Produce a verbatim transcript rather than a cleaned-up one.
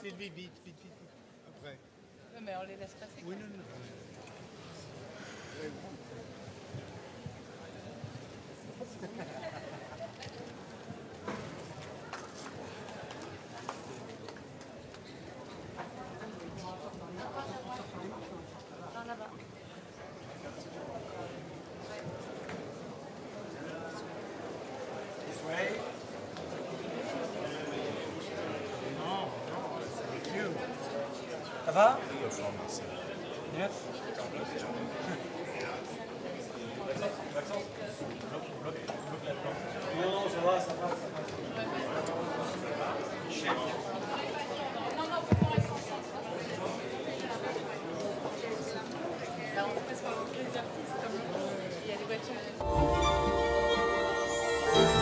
Sylvie, vite, vite, vite, vite. Après. Oui, mais on les laisse passer. Oui, non, non. Par là-bas. This way. Non, non, c'est cute. Ça va? Yes. Non, ça va, ça va, ça va. Là, on passe par les artistes, comme il y a des voitures.